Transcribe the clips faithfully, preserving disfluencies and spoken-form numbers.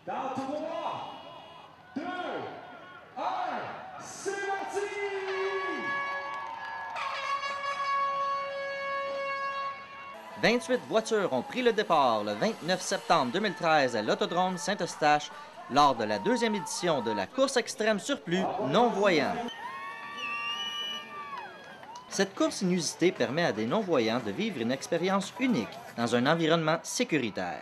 Dans trois, deux, un, c'est parti! vingt-huit voitures ont pris le départ le vingt-neuf septembre deux mille treize à l'Autodrome Saint-Eustache lors de la deuxième édition de la course extrême surplus non-voyants. Cette course inusitée permet à des non-voyants de vivre une expérience unique dans un environnement sécuritaire.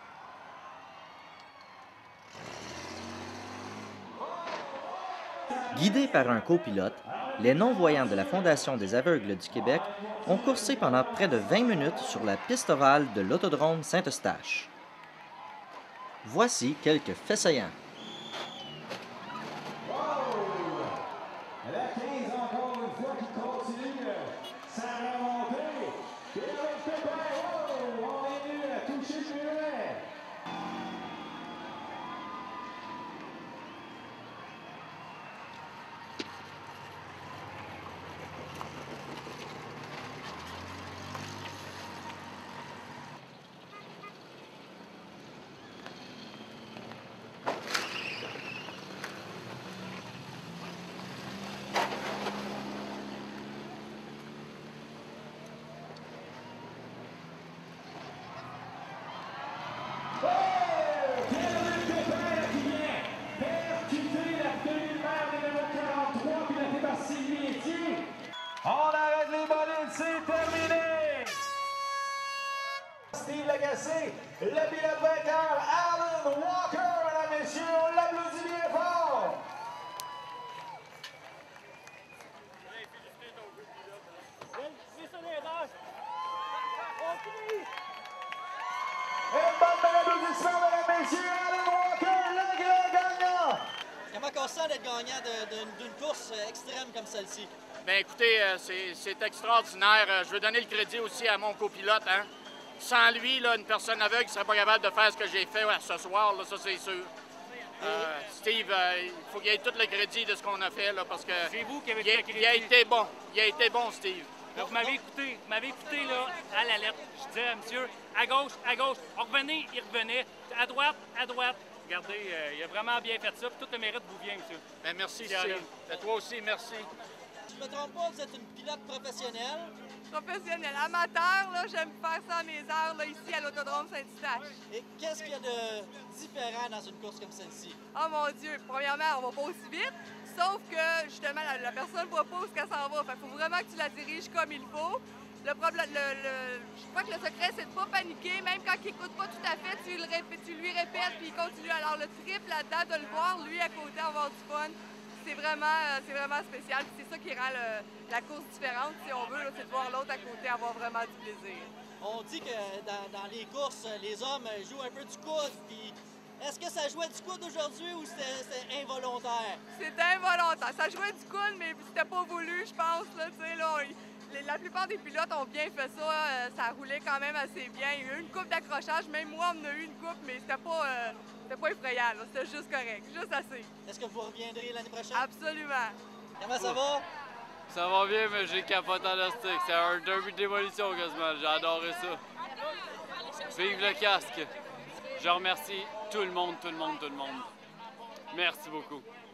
Guidés par un copilote, les non-voyants de la Fondation des aveugles du Québec ont coursé pendant près de vingt minutes sur la piste ovale de l'Autodrome Saint-Eustache. Voici quelques faits saillants. La quinze encore une fois qui continue sa remontée. Et avec Pépin, oh, on est venu à toucher le muret. On arrête les bolides, c'est terminé! Steve Lagacé, le pilote vainqueur, Alan Walker, mesdames et messieurs, on l'applaudit bien fort! Une bonne belle applaudissement, mesdames et messieurs, Alan Walker, le grand gagnant! Comment on sent d'être gagnant d'une course extrême comme celle-ci? Bien, écoutez, euh, c'est extraordinaire. Euh, je veux donner le crédit aussi à mon copilote. Hein. Sans lui, là, une personne aveugle ne serait pas capable de faire ce que j'ai fait ouais, ce soir, là, ça c'est sûr. Euh, Steve, euh, il faut qu'il ait tout le crédit de ce qu'on a fait, là, parce que c'est vous qui avez il, a, le crédit. il a été bon. Il a été bon, Steve. Donc, vous m'avez écouté, vous m'avez écouté là, à la lettre. Je disais à monsieur, à gauche, à gauche. Revenez, il revenait. À droite, à droite. Regardez, euh, il a vraiment bien fait ça. Puis tout le mérite vous vient, monsieur. Bien, merci, Steve. Et toi aussi, merci. Je ne me trompe pas, vous êtes une pilote professionnelle. Professionnelle, amateur, là, j'aime faire ça à mes heures, là, ici, à l'Autodrome Saint-Eustache. Et qu'est-ce qu'il y a de différent dans une course comme celle-ci? Oh mon Dieu, premièrement, on va pas aussi vite, sauf que, justement, la, la personne ne voit pas où qu'elle s'en va. Fait faut vraiment que tu la diriges comme il faut. Le problème, le, le, je crois que le secret, c'est de ne pas paniquer, même quand il n'écoute pas tout à fait, tu, le répètes, tu lui répètes, puis il continue. Alors, le trip là-dedans, de le voir, lui, à côté, avoir du fun, c'est vraiment, c'est vraiment spécial. C'est ça qui rend le, la course différente, si on veut, c'est de voir l'autre à côté avoir vraiment du plaisir. On dit que dans, dans les courses, les hommes jouent un peu du coude. Puis est-ce que ça jouait du coude aujourd'hui ou c'était involontaire? C'était involontaire. Ça jouait du coude, mais c'était pas voulu, je pense. Là, là, on, la plupart des pilotes ont bien fait ça. Euh, ça roulait quand même assez bien. Il y a eu une coupe d'accrochage. Même moi, on en a eu une coupe, mais c'était pas... Euh, C'était pas effrayant, c'était juste correct, juste assez. Est-ce que vous reviendrez l'année prochaine? Absolument. Comment ça va? Ça va bien, mais j'ai capoté en astique. C'est un derby de démolition quasiment. J'ai adoré ça. Vive le casque! Je remercie tout le monde, tout le monde, tout le monde. Merci beaucoup.